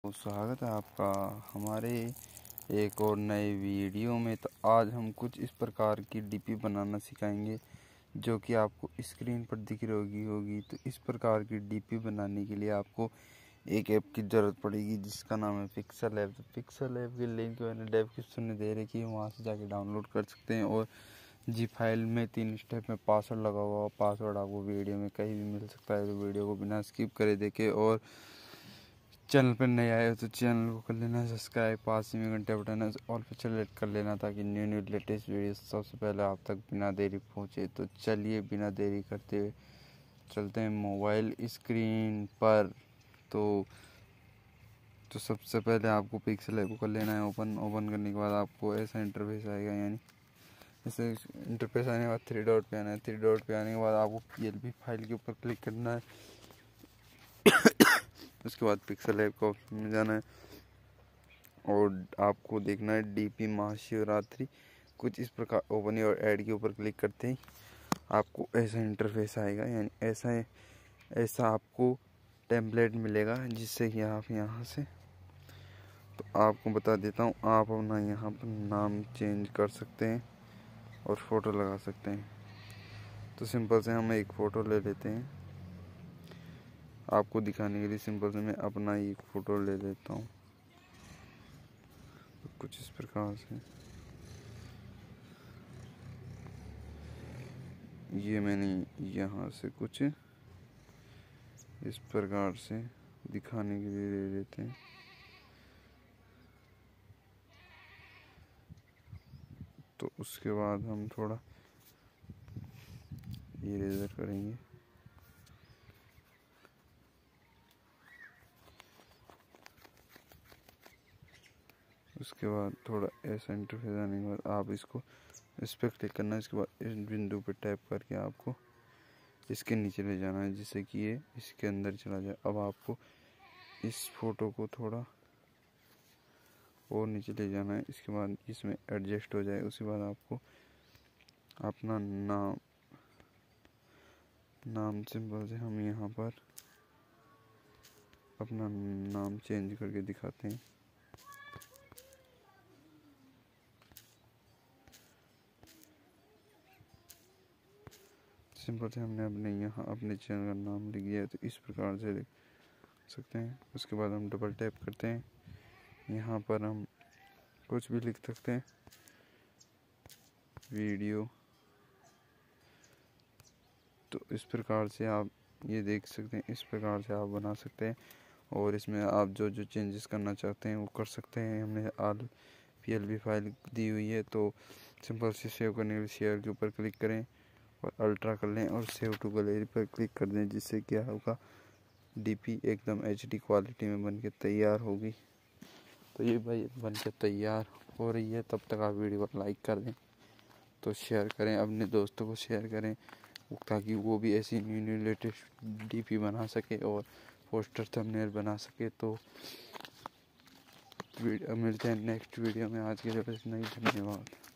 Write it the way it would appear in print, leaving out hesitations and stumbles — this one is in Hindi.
तो स्वागत है आपका हमारे एक और नए वीडियो में। तो आज हम कुछ इस प्रकार की डीपी बनाना सिखाएंगे जो कि आपको स्क्रीन पर दिख रही होगी। तो इस प्रकार की डीपी बनाने के लिए आपको एक ऐप की ज़रूरत पड़ेगी जिसका नाम है पिक्सल ऐप। तो पिक्सल ऐप की लिंक मैंने डिस्क्रिप्शन में दे रखी है, वहाँ से जाके डाउनलोड कर सकते हैं। और जी फाइल में 3 स्टेप में पासवर्ड लगा हुआ, पासवर्ड आपको वीडियो में कहीं भी मिल सकता है। तो वीडियो को बिना स्किप करे देखे और चैनल पर नए आए हो तो चैनल को कर लेना सब्सक्राइब, पास ही में घंटे बटन है ऑल पर सेलेक्ट कर लेना ताकि न्यू लेटेस्ट वीडियो सबसे पहले आप तक बिना देरी पहुँचे। तो चलिए बिना देरी करते हुए चलते हैं मोबाइल स्क्रीन पर। तो सबसे पहले आपको पिक्सल ऐप को कर लेना है ओपन करने के बाद आपको ऐसा इंटरफेस आएगा, यानी ऐसे इंटरफेस आने के बाद 3 डॉट पे आना है। 3 डॉट पे आने के बाद आपको PLB फाइल के ऊपर क्लिक करना है। उसके बाद पिक्सल ऐप का ऑप्शन में जाना है और आपको देखना है डीपी महाशिवरात्रि। कुछ इस प्रकार ओपन और ऐड के ऊपर क्लिक करते ही आपको ऐसा इंटरफेस आएगा, यानी ऐसा आपको टेम्पलेट मिलेगा जिससे कि आप यहाँ से, तो आपको बता देता हूँ, आप अपना यहाँ पर नाम चेंज कर सकते हैं और फ़ोटो लगा सकते हैं। तो सिंपल से हम एक फ़ोटो ले लेते हैं आपको दिखाने के लिए। सिंपल से मैं अपना ही एक फ़ोटो ले लेता हूँ। तो कुछ इस प्रकार से ये मैंने यहाँ से कुछ इस प्रकार से दिखाने के लिए ले लेते हैं। तो उसके बाद हम थोड़ा इरेजर करेंगे। उसके बाद थोड़ा ऐसा इंटरफेस आने के बाद आप इस पर क्लिक करना है। इसके बाद इस बिंदु पर टैप करके आपको इसके नीचे ले जाना है जिससे कि ये इसके अंदर चला जाए। अब आपको इस फोटो को थोड़ा और नीचे ले जाना है। इसके बाद इसमें एडजस्ट हो जाए। उसके बाद आपको अपना नाम सिंपल से हम यहाँ पर अपना नाम चेंज करके दिखाते हैं। सिंपल से हमने अपने चैनल का नाम लिख दिया है, तो इस प्रकार से लिख सकते हैं। उसके बाद हम डबल टैप करते हैं, यहाँ पर हम कुछ भी लिख सकते हैं, वीडियो। तो इस प्रकार से आप ये देख सकते हैं, इस प्रकार से आप बना सकते हैं और इसमें आप जो चेंजेस करना चाहते हैं वो कर सकते हैं। हमने आल PLB फाइल दी हुई है, तो सिंपल से सेव करने के लिए शेयर के ऊपर क्लिक करें और अल्ट्रा कर लें और सेव टू गैलरी पर क्लिक कर दें, जिससे क्या होगा डीपी एकदम HD क्वालिटी में बन के तैयार होगी। तो ये भाई बन के तैयार हो रही है। तब तक आप वीडियो को लाइक कर दें, तो शेयर करें, अपने दोस्तों को शेयर करें ताकि वो भी ऐसी न्यू लेटेस्ट डीपी बना सके और पोस्टर थंबनेल बना सके। तो मिलते हैं नेक्स्ट वीडियो में। आज के लिए बस नहीं, धन्यवाद।